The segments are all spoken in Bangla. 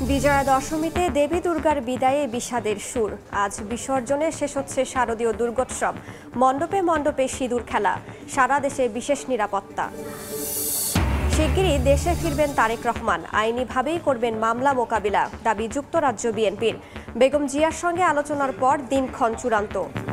বিজয়া দশমীতে দেবী দুর্গার বিদায়ে বিষাদের সুর। আজ বিসর্জনে শেষ হচ্ছে শারদীয় দুর্গোৎসব। মণ্ডপে মণ্ডপে সিঁদুর খেলা, সারা দেশে বিশেষ নিরাপত্তা। শিগগিরই দেশে ফিরবেন তারেক রহমান, আইনিভাবেই করবেন মামলা মোকাবিলা, দাবি যুক্তরাজ্য বিএনপির। বেগম জিয়ার সঙ্গে আলোচনার পর দিনক্ষণ চূড়ান্ত।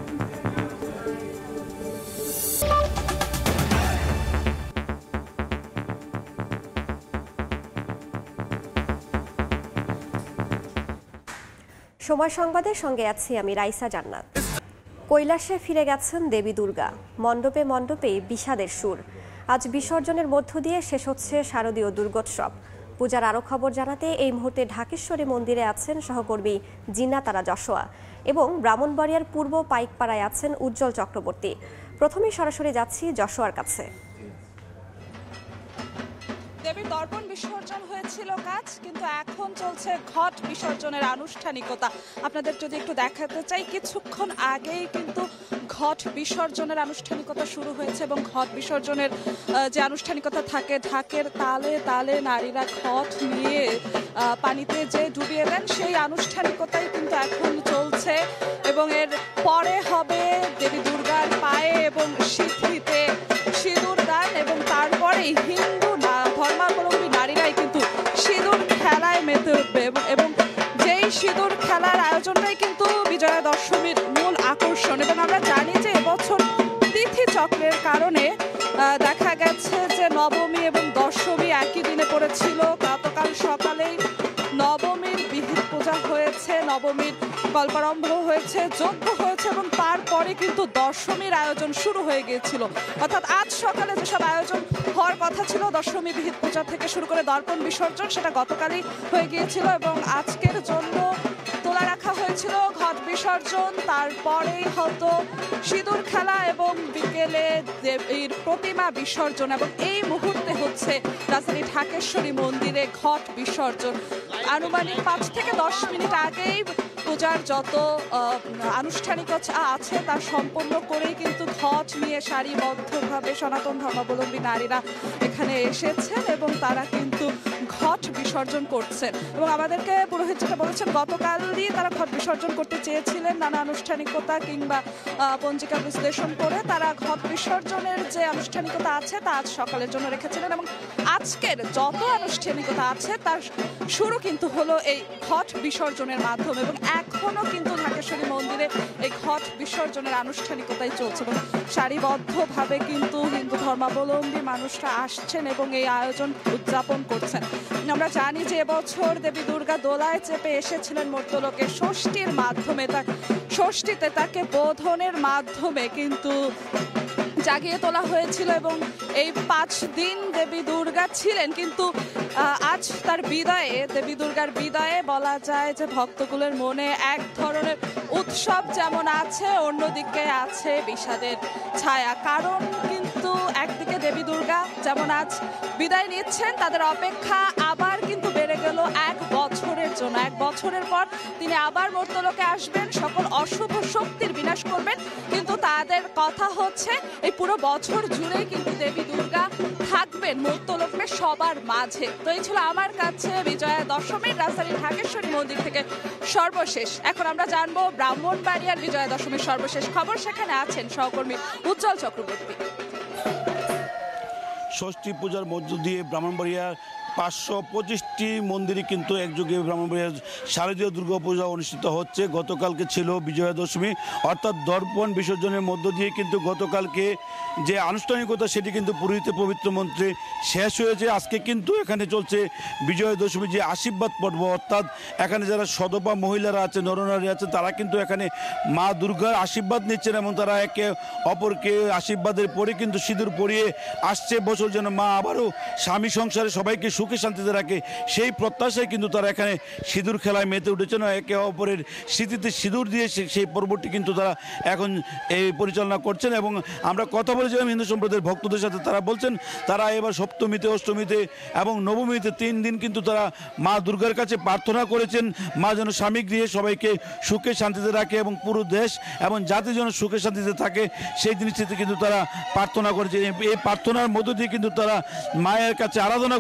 সময় সংবাদের সঙ্গে আছি আমি রাইসা জান্নাত। কৈলাসে ফিরে গেছেন দেবী দুর্গা, মণ্ডপে মণ্ডপে বিষাদের সুর। আজ বিসর্জনের মধ্য দিয়ে শেষ হচ্ছে শারদীয় দুর্গোৎসব। পূজার আরও খবর জানাতে এই মুহূর্তে ঢাকেশ্বরী মন্দিরে আছেন সহকর্মী জিনা তারা যশোয়া এবং ব্রাহ্মণবাড়িয়ার পূর্ব পাইকপাড়ায় আছেন উজ্জ্বল চক্রবর্তী। প্রথমেই সরাসরি যাচ্ছি যশোয়ার কাছে। দেবীর দর্পণ বিসর্জন হয়েছিল কাজ, কিন্তু এখন চলছে ঘট বিসর্জনের আনুষ্ঠানিকতা। আপনাদের যদি একটু দেখাতে চাই, কিছুক্ষণ আগেই কিন্তু ঘট বিসর্জনের আনুষ্ঠানিকতা শুরু হয়েছে এবং ঘট বিসর্জনের যে আনুষ্ঠানিকতা থাকে, ঢাকের তালে তালে নারীরা ঘট নিয়ে পানিতে যে ডুবিয়ে দেন, সেই আনুষ্ঠানিকতাই কিন্তু এখন চলছে। এবং এর পরে হবে দেবী দুর্গার পায়ে এবং সিঁথিতে সিঁদুর দান, এবং তারপরে হিন্দু ধর্মাবলম্বী নারীরাই কিন্তু সিঁদুর খেলায় মেতে উঠবে। এবং যেই সিঁদুর খেলার আয়োজনটাই কিন্তু বিজয়া দশমীর মূল আকর্ষণ। এবং আমরা জানি যে এবছর তিথি চক্রের কারণে দেখা গেছে যে নবমী এবং দশমী একই দিনে পড়েছিল। গতকাল সকালেই নবমীর বিহিত পূজা হয়েছে, নবমীর কল্পারম্ভ হয়েছে, যজ্ঞ হয়েছে এবং তারপরে কিন্তু দশমীর আয়োজন শুরু হয়ে গিয়েছিল। অর্থাৎ আজ সকালে যেসব আয়োজন হওয়ার কথা ছিল, দশমী বিহিত পূজা থেকে শুরু করে দর্পণ বিসর্জন, সেটা গতকালই হয়ে গিয়েছিল এবং আজকের জন্য তোলা রাখা হয়েছিল ঘট বিসর্জন। তারপরেই হতো সিঁদুর খেলা এবং বিকেলে দেবীর প্রতিমা বিসর্জন। এবং এই মুহূর্তে হচ্ছে রাজধানী ঢাকেশ্বরী মন্দিরে ঘট বিসর্জন। আনুমানিক 5 থেকে 10 মিনিট আগেই পূজার যত আনুষ্ঠানিকতা আছে তা সম্পন্ন করেই কিন্তু ঘট নিয়ে সারিবদ্ধভাবে সনাতন ধর্মাবলম্বী নারীরা এখানে এসেছেন এবং তারা কিন্তু ঘট বিসর্জন করছেন। এবং আমাদেরকে পুরোহিত যেটা বলেছেন, গতকালই তারা ঘট বিসর্জন করতে চেয়েছিলেন, নানা আনুষ্ঠানিকতা কিংবা পঞ্জিকা বিশ্লেষণ করে তারা ঘট বিসর্জনের যে আনুষ্ঠানিকতা আছে তা আজ সকালের জন্য রেখেছিলেন। এবং আজকের যত আনুষ্ঠানিকতা আছে তার শুরু কিন্তু হলো এই ঘট বিসর্জনের মাধ্যমে। এবং এখনো কিন্তু ঢাকেশ্বরী মন্দিরে এই ঘট বিসর্জনের আনুষ্ঠানিকতাই চলছে এবং সারিবদ্ধভাবে কিন্তু হিন্দু ধর্মাবলম্বী মানুষরা আসছেন এবং এই আয়োজন উদযাপন করছেন। আমরা জানি যে এবছর দেবী দুর্গা দোলায় চেপে এসেছিলেন মর্ত্যলোকে ষষ্ঠীর মাধ্যমে। তার ষষ্ঠীতে তাকে বোধনের মাধ্যমে কিন্তু জাগিয়ে তোলা হয়েছিল এবং এই 5 দিন দেবী দুর্গা ছিলেন। কিন্তু আজ তার বিদায়ে, দেবী দুর্গার বিদায়ে বলা যায় যে ভক্তকুলের মনে এক ধরনের উৎসব যেমন আছে, অন্যদিকে আছে বিষাদের ছায়া। কারণ কিন্তু একদিকে দেবী দুর্গা যেমন আজ বিদায় নিচ্ছেন, তাদের অপেক্ষা আবার কিন্তু বেড়ে গেল 1 বছরের জন্য। 1 বছরের পর তিনি আবার মর্ত্যলোকে আসবেন, সকল অশুভ শক্তির বিনাশ করবেন। কিন্তু তাদের কথা হচ্ছে এই পুরো বছর জুড়েই কিন্তু দেবী দুর্গা থাকবেন মর্ত্যলোকে সবার মাঝে। তো এই ছিল আমার কাছে বিজয়া দশমীর রাজধানী ঢাকেশ্বরী মন্দির থেকে সর্বশেষ। এখন আমরা জানবো ব্রাহ্মণবাড়িয়ার বিজয়া দশমীর সর্বশেষ খবর। সেখানে আছেন সহকর্মী উজ্জ্বল চক্রবর্তী। ষষ্ঠী পূজার মধ্য দিয়ে ব্রাহ্মণবাড়িয়ার 525টি মন্দিরে কিন্তু একযোগে ব্রাহ্মণবাড়িয়ার শারদীয় দুর্গাপূজা অনুষ্ঠিত হচ্ছে। গতকালকে ছিল বিজয়া দশমী, অর্থাৎ দর্পণ বিসর্জনের মধ্য দিয়ে কিন্তু গতকালকে যে আনুষ্ঠানিকতা সেটি কিন্তু পুরোহিত পবিত্র মন্ত্রে শেষ হয়েছে। আজকে কিন্তু এখানে চলছে বিজয়া দশমী যে আশীর্বাদ পর্ব, অর্থাৎ এখানে যারা সদপা মহিলারা আছে, নরনারী আছে, তারা কিন্তু এখানে মা দুর্গার আশীর্বাদ নিচ্ছেন এবং তারা একে অপরকে আশীর্বাদের পরে কিন্তু সিঁদুর পরিয়ে আসছে। বছর যেন মা আবারও স্বামী সংসারে সবাইকে সুখে শান্তিতে রাখে, সেই প্রত্যাশায় কিন্তু তারা এখানে সিঁদুর খেলায় মেতে উঠেছেন। একে অপরের স্মৃতিতে সিঁদুর দিয়ে সেই পর্বটি কিন্তু তারা এখন এই পরিচালনা করছেন। এবং আমরা কথা বলেছিলাম হিন্দু সম্প্রদায়ের ভক্তদের সাথে, তারা বলছেন তারা এবার সপ্তমীতে, অষ্টমীতে এবং নবমীতে 3 দিন কিন্তু তারা মা দুর্গার কাছে প্রার্থনা করেছেন মা যেন স্বামী গৃহে সবাইকে সুখে শান্তিতে রাখে এবং পুরো দেশ এবং জাতি যেন সুখে শান্তিতে থাকে, সেই জিনিসটিতে কিন্তু তারা প্রার্থনা করেছেন। এই প্রার্থনার মধ্য দিয়ে কিন্তু তারা মায়ের কাছে আরাধনা করেছেন মা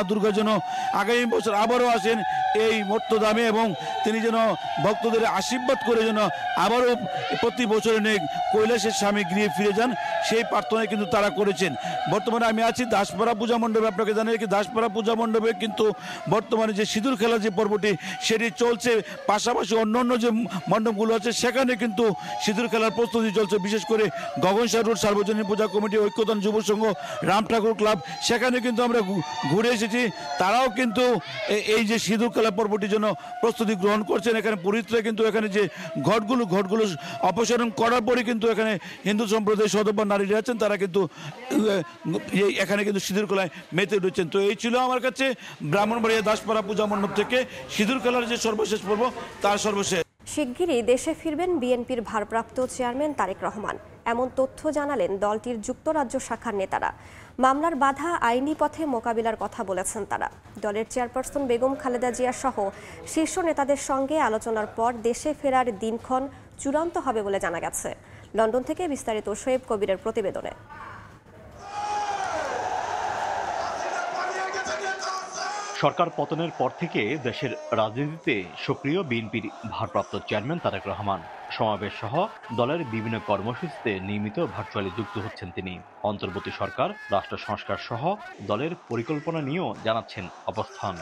দুর্গা যেন আগামী বছর আবারও আসেন এই মর্তধামে এবং তিনি যেন ভক্তদের আশীর্বাদ করে যেন আবারও প্রতি বছরে কৈলাসের স্বামী গৃহে ফিরে যান, সেই প্রার্থনায় কিন্তু তারা করেছেন। বর্তমানে আমি আছি দাসপাড়া পূজা মণ্ডপে। আপনাকে জানাই কি দাসপাড়া পূজা মণ্ডপে কিন্তু বর্তমানে যে সিঁদুর খেলার যে পর্বটি সেটি চলছে, পাশাপাশি অন্যান্য যে মণ্ডপগুলো আছে সেখানে কিন্তু সিঁদুর খেলার প্রস্তুতি চলছে। বিশেষ করে গগনসার রোড সার্বজনীন পূজা কমিটি, ঐক্যতান যুব সংঘ, রাম ঠাকুর ক্লাব, সেখানে কিন্তু আমরা ঘুরে এসেছি। তারাও কিন্তু এই যে সিঁদুর খেলা পর্বটির জন্য প্রস্তুতি গ্রহণ করছেন। এখানে পুরোহিতরা কিন্তু এখানে যে ঘটগুলো অপসারণ করার পরে কিন্তু এখানে হিন্দু সম্প্রদায়ের সদস্য নারীরা আছেন, তারা কিন্তু এখানে কিন্তু সিঁদুর খেলায় মেতে উঠেছেন। তো এই ছিল আমার কাছে ব্রাহ্মণবাড়িয়া দাসপাড়া পূজা মণ্ডপ থেকে সিঁদুর খেলার যে সর্বশেষ পর্ব তার সর্বশেষ। শিগগিরই দেশে ফিরবেন বিএনপির ভারপ্রাপ্ত চেয়ারম্যান তারেক রহমান, এমন তথ্য জানালেন দলটির যুক্তরাজ্য শাখার নেতারা। মামলার বাধা আইনি পথে মোকাবিলার কথা বলেছেন তারা। দলের চেয়ারপারসন বেগম খালেদা জিয়া সহ শীর্ষ নেতাদের সঙ্গে আলোচনার পর দেশে ফেরার দিনক্ষণ চূড়ান্ত হবে বলে জানা গেছে। লন্ডন থেকে বিস্তারিত শোয়েব কবিরের প্রতিবেদনে। সরকার পতনের পর থেকে দেশের রাজনীতিতে সক্রিয় বিএনপির ভারপ্রাপ্ত চেয়ারম্যান তারেক রহমান। সমাবেশ সহ দলের বিভিন্ন কর্মসূচিতে নিয়মিত ভার্চুয়ালি যুক্ত হচ্ছেন তিনি। অন্তর্বর্তী সরকার, রাষ্ট্র সংস্কার সহ দলের পরিকল্পনা নিয়েও জানাচ্ছেন অবস্থান।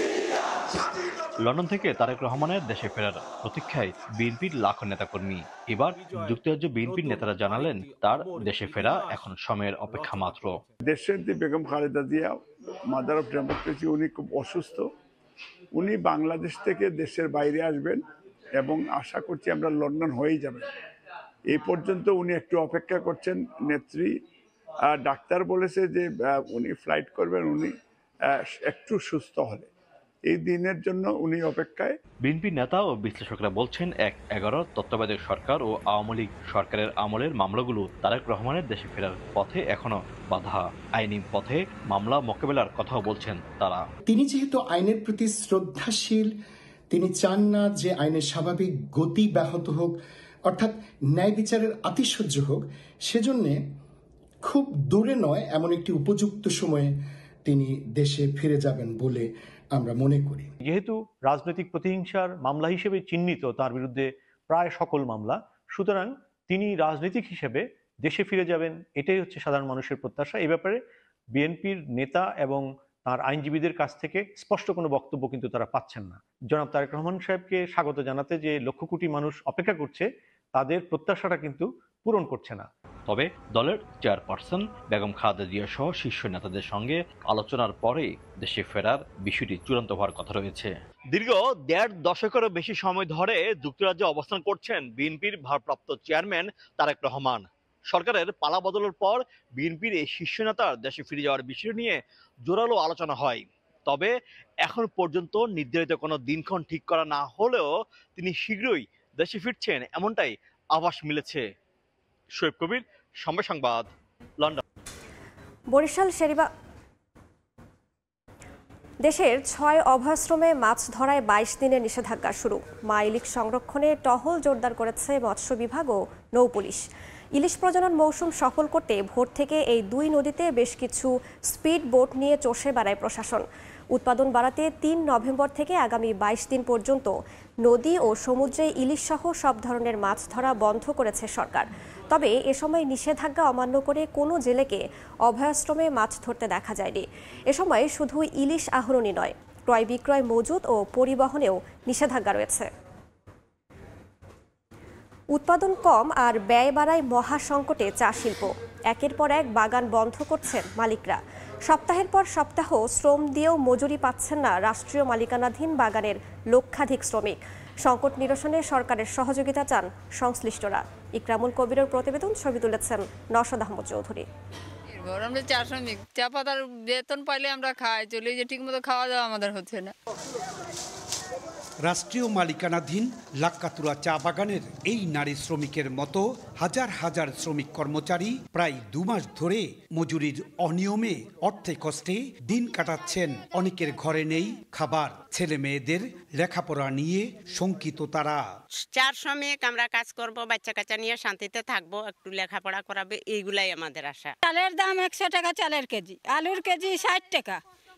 লন্ডন থেকে তারেক রহমানের দেশে ফেরার প্রতীক্ষায় বিএনপির লাখো নেতাকর্মী। এবার যুক্তরাজ্য বিএনপির নেতারা জানালেন তার দেশে ফেরা এখন সময়ের অপেক্ষা মাত্র। দেশের যে Begum Khaleda Zia, mother of democracy, উনি খুব অসুস্থ। উনি বাংলাদেশ থেকে দেশের বাইরে আসবেন এবং আশা করছি আমরা লন্ডন হয়েই যাবেন। এই পর্যন্ত উনি একটু অপেক্ষা করছেন। নেত্রী ডাক্তার বলেছে যে উনি ফ্লাইট করবেন উনি একটু সুস্থ হলে, এই দিনের জন্য উনি অপেক্ষায়। বিএনপি নেতা ও বিশ্লেষকরা বলছেন ১/১১ তত্ত্বাবধায়ক সরকার ও আওয়ামী লীগ সরকারের আমলের মামলাগুলো তারেক রহমানের দেশে ফেরার পথে এখনো বাধা। আইনি পথে মামলা মোকাবেলার কথাও বলছেন তারা। তিনি যেহেতু আইনের প্রতি শ্রদ্ধাশীল, তিনি চান না যে আইনের স্বাভাবিক গতি ব্যাহত হোক, অর্থাৎ ন্যায় বিচারের আতিশয্য হোক, সেজন্যে খুব দূরে নয় এমন একটি উপযুক্ত সময়ে তিনি দেশে ফিরে যাবেন বলে আমরা মনে করি। যেহেতু রাজনৈতিক প্রতিহিংসার মামলা হিসেবে চিহ্নিত তার বিরুদ্ধে প্রায় সকল মামলা, সুতরাং তিনি রাজনৈতিক হিসেবে দেশে ফিরে যাবেন, এটাই হচ্ছে সাধারণ মানুষের প্রত্যাশা। এই ব্যাপারে বিএনপির নেতা এবং তার আইনজীবীদের কাছ থেকে স্পষ্ট কোনো বক্তব্য কিন্তু তারা পাচ্ছেন না। জনাব তারেক রহমান সাহেবকে স্বাগত জানাতে যে লক্ষ কোটি মানুষ অপেক্ষা করছে, তাদের প্রত্যাশাটা কিন্তু পূরণ করছে না। তবে দলের চেয়ারপারসন বেগম খালেদা জিয়া সহ শীর্ষ নেতাদের সঙ্গে আলোচনার পরে দেশে ফেরার বিষয়টি চূড়ান্ত হওয়ার কথা রয়েছে। দীর্ঘ ১.৫ দশকেরও বেশি সময় ধরে যুক্তরাজ্যে অবস্থান করছেন বিএনপির ভারপ্রাপ্ত চেয়ারম্যান তারেক রহমান। সরকারের পালা বদলের পর বিএনপির এই শীর্ষ নেতার দেশে ফিরে যাওয়ার বিষয় নিয়ে জোরালো আলোচনা হয়। তবে এখন পর্যন্ত নির্ধারিত কোনো দিনক্ষণ ঠিক করা না হলেও তিনি শীঘ্রই দেশে ফিরছেন এমনটাই আভাস মিলেছে। শোয়েব কবির, সময় সংবাদ, লন্ডন। বরিশাল দেশের ৬ অভয়াশ্রমে মাছ ধরায় ২২ দিনের নিষেধাজ্ঞা শুরু। মা ইলিশ সংরক্ষণে টহল জোরদার করেছে মৎস্য বিভাগ ও নৌপুলিশ। ইলিশ প্রজনন মৌসুম সফল করতে ভোর থেকে এই দুই নদীতে বেশ কিছু স্পিড বোট নিয়ে চষে বেড়ায় প্রশাসন। উৎপাদন বাড়াতে ৩ নভেম্বর থেকে আগামী ২২ দিন পর্যন্ত নদী ও সমুদ্রে ইলিশ সহ সব ধরনের মাছ ধরা বন্ধ করেছে সরকার। তবে এ সময় নিষেধাজ্ঞা অমান্য করে কোনো জেলেকে অভয়াশ্রমে মাছ ধরতে দেখা যায়নি। এ সময় শুধু ইলিশ আহরণই নয়, ক্রয় বিক্রয়, মজুত ও পরিবহনেও নিষেধাজ্ঞা রয়েছে। উৎপাদন কম আর ব্যয় বাড়ায় মহা সংকটে চা শিল্প। একের পর এক বাগান বন্ধ করছেন মালিকরা। সপ্তাহের পর সপ্তাহ শ্রম দিয়েও মজুরি পাচ্ছেন না রাষ্ট্রীয় মালিকানাধীন বাগানের লক্ষাধিক শ্রমিক। সংকট নিরসনে সরকারের সহযোগিতা চান সংশ্লিষ্টরা। ইকরামুল কবিরের প্রতিবেদন, ছবি তুলেছেন নওশাদ আহমদ চৌধুরী। আমরা চা শ্রমিক, চা পাতার বেতন পাইলে আমরা খাই, চলে যে ঠিক মতো খাওয়া দাওয়া আমাদের হচ্ছে না। রাষ্ট্রীয় মালিকানাধীন লাক্কাতুরা চা বাগানের এই নারী শ্রমিকের মতো হাজার হাজার শ্রমিক কর্মচারী প্রায় ২ মাস ধরে মজুরির অনিয়মে অর্থে কষ্টে দিন কাটাচ্ছেন। অনেকের ঘরে নেই খাবার, ছেলে মেয়েদের লেখাপড়া নিয়ে শঙ্কিত তারা। চা শ্রমিক, আমরা কাজ করব, বাচ্চা কাচ্চা নিয়ে শান্তিতে থাকবো, একটু লেখাপড়া করাবে, এইগুলাই আমাদের আশা। চালের দাম ১০০ টাকা চালের কেজি, আলুর কেজি ৬০ টাকা,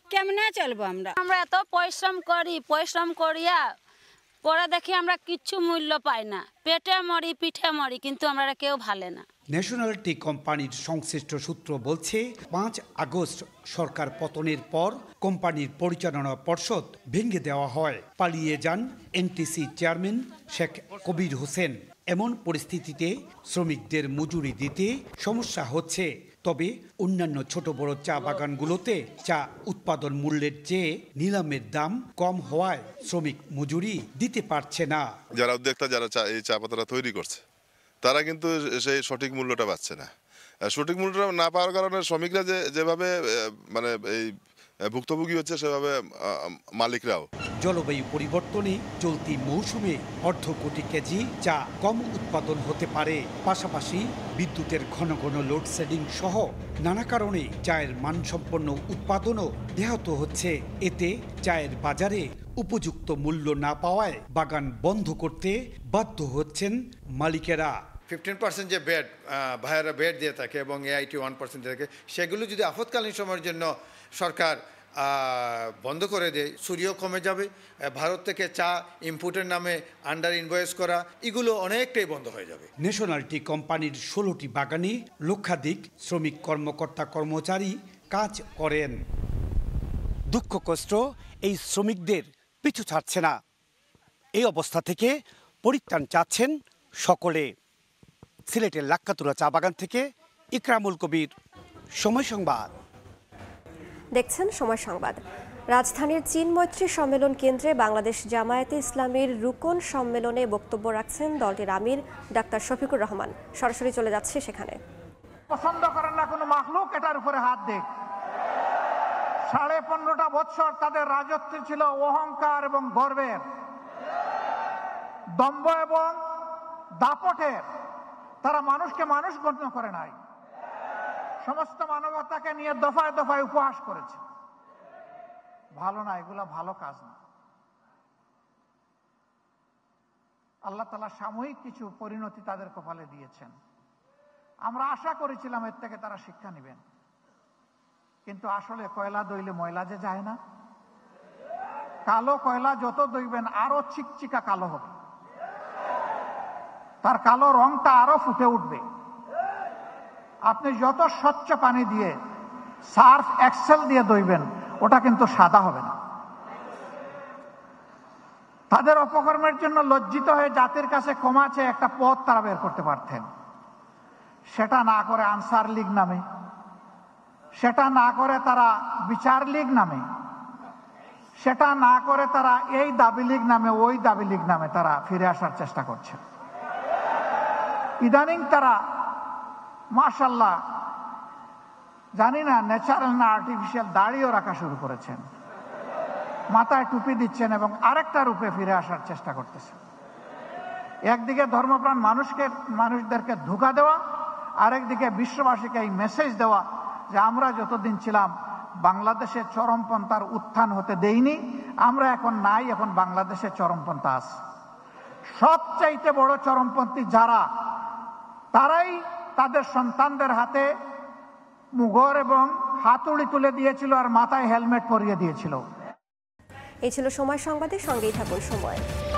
কেমনে চলবো আমরা এত পরিশ্রম করিয়া পরে দেখি আমরা কিচ্ছু মূল্য পাই না, পেটে মরি পিঠে মরি, কিন্তু আমরা কেউ ভালো না। ন্যাশনাল টি কোম্পানির সংশ্লিষ্ট সূত্র বলছে 5 আগস্ট সরকার পতনের পর কোম্পানির পরিচালনা পর্ষদ ভেঙে দেওয়া হয়। পালিয়ে যান এনটিসি চেয়ারম্যান শেখ কবির হোসেন। এমন পরিস্থিতিতে শ্রমিকদের মজুরি দিতে সমস্যা হচ্ছে। তবে অন্যান্য ছোট বড় চা বাগানগুলোতে চা উৎপাদন মূল্যের চেয়ে নিলামের দাম কম হওয়ায় শ্রমিক মজুরি দিতে পারছে না। যারা উদ্যোক্তা, যারা এই চা পাতাটা তৈরি করছে, তারা কিন্তু সেই সঠিক মূল্যটা পাচ্ছে না। সঠিক মূল্যটা না পাওয়ার কারণে শ্রমিকরা যেভাবে মানে এই ভুক্তভোগী হচ্ছে, সেভাবে মালিকরাও। জলবায়ু পরিবর্তনে চলতি মৌসুমে 1/2 কোটি কেজি চা কম উৎপাদন হতে পারে। পাশাপাশি বিদ্যুতের ঘন ঘন লোডশেডিং সহ নানা কারণে চায়ের মানসম্পন্ন উৎপাদনও ব্যাহত হচ্ছে। এতে চায়ের বাজারে উপযুক্ত মূল্য না পাওয়ায় বাগান বন্ধ করতে বাধ্য হচ্ছেন মালিকেরা। 15% যে বেড ভাইয়েরা বেড দিয়ে থাকে এবং AIT 1% দিয়ে থাকে, সেগুলো যদি আপৎকালীন সময়ের জন্য সরকার বন্ধ করে দেয়, চুরিও কমে যাবে। ভারত থেকে চা ইম্পোর্টের নামে আন্ডার ইনভয়েস করা, এগুলো অনেকটাই বন্ধ হয়ে যাবে। ন্যাশনাল টি কোম্পানির 16টি বাগানে লক্ষাধিক শ্রমিক কর্মকর্তা কর্মচারী কাজ করেন। দুঃখ কষ্ট এই শ্রমিকদের পিছু ছাড়ছে না। এই অবস্থা থেকে পরিত্রাণ চাচ্ছেন সকলে। সিলেটের লাক্কাতুরা চা বাগান থেকে ইকরামুল কবির, সময় সংবাদ। দেখছেন সময় সংবাদ। রাজধানীর চীন মৈত্রী সম্মেলন কেন্দ্রে বাংলাদেশ জামায়াতে ইসলামীর রুকন সম্মেলনে বক্তব্য রাখছেন দলটির আমির ডাক্তার শফিকুর রহমান। সরাসরি চলে যাচ্ছে সেখানে। পছন্দ করেন না কোনো মাখলুক এটার উপরে হাত দেখ। 15.5 বছর তাদের রাজত্ব ছিল অহংকার এবং গর্বের, দম্ভ এবং দাপটের। তারা মানুষকে মানুষ গণ্য করে নাই, সমস্ত মানবতাকে নিয়ে দফায় দফায় উপহাস করেছে। ভালো না, এগুলো ভালো কাজ না। আল্লাহ তাআলা সাময়িক কিছু পরিণতি তাদের কপালে দিয়েছেন। আমরা আশা করেছিলাম এর থেকে তারা শিক্ষা নেবেন, কিন্তু আসলে কয়লা দইলে ময়লা যে যায় না। কালো কয়লা যত দইবেন আরো চিকচিকা কালো হবে, তার কালো রংটা আরো ফুটে উঠবে। আপনি যত স্বচ্ছ পানি দিয়ে সার্ফ এক্সেল দিয়ে দইবেন, ওটা কিন্তু সাদা হবে না। তাদের অপকর্মের জন্য লজ্জিত হয়ে জাতির কাছে ক্ষমা চেয়ে একটা পথ তারা বের করতে পারতেন। সেটা না করে আনসার লীগ নামে, সেটা না করে তারা বিচার লীগ নামে, সেটা না করে তারা এই দাবি লীগ নামে ওই দাবি লীগ নামে তারা ফিরে আসার চেষ্টা করছে। ইদানিং তারা মাশাআল্লাহ জানি না ন্যাচারাল না আর্টিফিশিয়াল দাড়িও রাখা শুরু করেছেন, মাথায় টুপি দিচ্ছেন এবং আরেকটা রূপে ফিরে আসার চেষ্টা করতেছেন। একদিকে ধর্মপ্রাণ মানুষদেরকে ধোঁকা দেওয়া, আরেকদিকে বিশ্ববাসীকে এই মেসেজ দেওয়া যে আমরা যতদিন ছিলাম বাংলাদেশের চরমপন্থার উত্থান হতে দেইনি, আমরা এখন নাই, এখন বাংলাদেশের চরমপন্থা আছে। সবচাইতে বড় চরমপন্থী যারা, তারাই তাদের সন্তানদের হাতে মুগর এবং হাতুড়ি তুলে দিয়েছিল আর মাথায় হেলমেট পরিয়ে দিয়েছিল। এই ছিল সময় সংবাদের, সঙ্গেই থাকুন সময়।